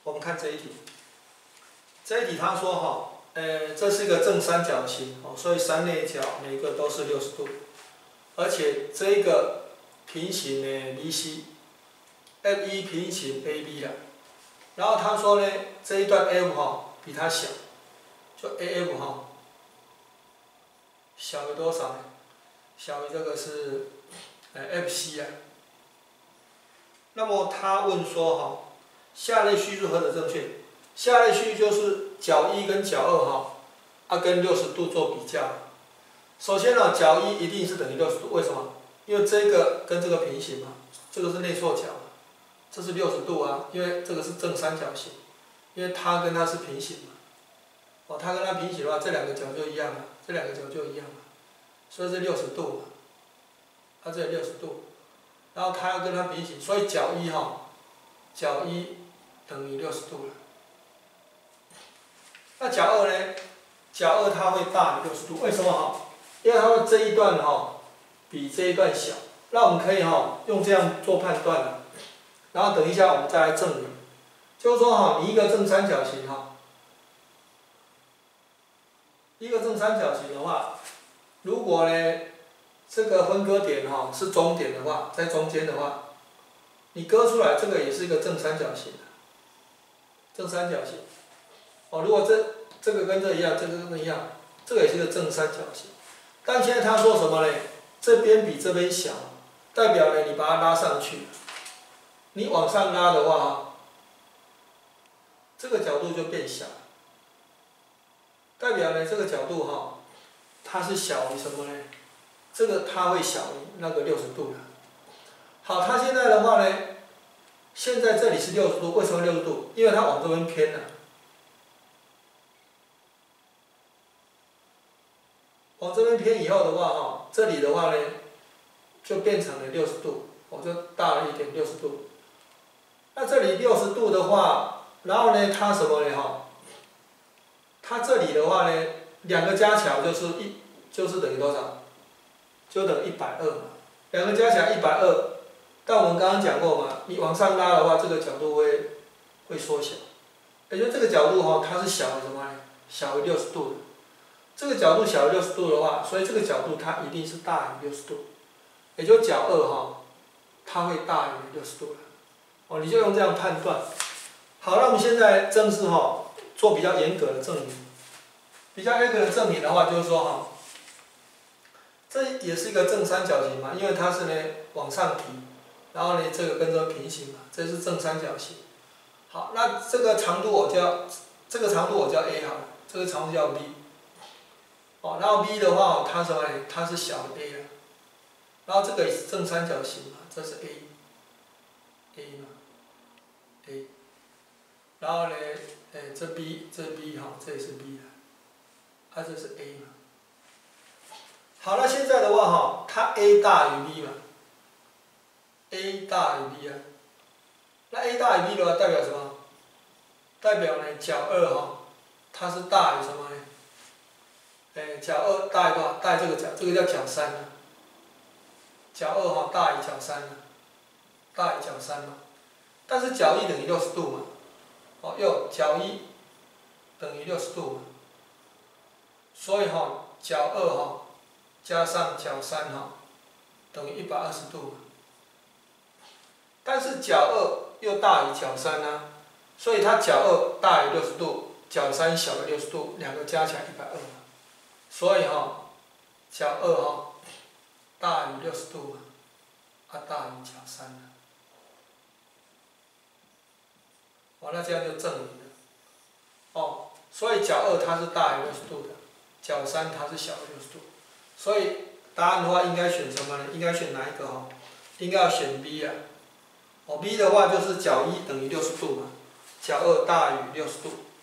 我们看这一题。这一题他说哈，这是一个正三角形哦，所以三内角每个都是60度，而且这一个平行呢，BC，F1 平行 AB 啦。然后他说呢，这一段 F 哈比它小，就 AF 哈小于多少呢？小于这个是FC 啊。那么他问说哈，下列叙述何者正确？下列叙述就是角1跟角2哈，跟60度做比较。首先呢，角1一定是等于60度，为什么？因为这个跟这个平行嘛，这个是内错角，这是60度啊，因为这个是正三角形，因为它跟它是平行嘛。哦，它跟它平行的话，这两个角就一样了，这两个角就一样了，所以是60度嘛，它这里60度。然后它要跟它平行，所以角1角1等于60度了。那角2呢？角2它会大于60度，为什么因为它说这一段比这一段小。那我们可以用这样做判断了。然后等一下我们再来证明，就是说你一个正三角形一个正三角形的话，如果呢这个分割点是中点的话，在中间的话，你割出来这个也是一个正三角形。正三角形。如果这个跟这一样，这个跟这一样，这个也是一个正三角形。但现在他说什么呢？这边比这边小，代表呢你把它拉上去，你往上拉的话这个角度就变小，代表呢这个角度它是小于什么呢？这个它会小于那个60度的。好，它现在的话呢，现在这里是60度，为什么60度？因为它往这边偏了。往这边偏以后的话这里的话呢，就变成了60度，就大了一点60度。那这里60度的话，然后呢，它什么呢它这里的话呢，两个加起来就是等于多少？就等于120嘛。两个加起来120，但我们刚刚讲过嘛，你往上拉的话，这个角度会缩小，也就这个角度它是小于什么呢？小于60度的。这个角度小于60度的话，所以这个角度它一定是大于60度，也就角2它会大于60度了。你就用这样判断。好，那我们现在正式做比较严格的证明。比较严格的证明的话，就是说这也是一个正三角形嘛，因为它是呢往上提，然后呢这个跟这个平行嘛，这是正三角形。好，那这个长度我叫 A 好了，这个长度叫 B。然后 B 的话它什么呢？它是小于 A 的。然后这个也是正三角形嘛，这是 A 嘛 ，A。然后呢，这 B 这也是 B 的，这是 A 嘛。好，那现在的话它 A 大于 B 嘛 ，A 大于 B 啊。那 A 大于 B 的话代表什么？代表呢角2它是大于什么呢？角2大于多少？大于这个角，这个叫角3啊。角2大于角3啊，大于角3嘛。但是角1等于60度嘛，角1等于60度嘛。所以角2加上角3等于120度嘛。但是角2又大于角3啊，所以它角2大于60度，角3小于60度，两个加起来120嘛。所以角2大于60度嘛，大于角3了。那这样就证明了。所以角2它是大于60度的，角3它是小于60度。所以答案的话应该选什么呢？应该选哪一个应该要选 B 啊。B 的话就是角1等于60度嘛，角2大于60度。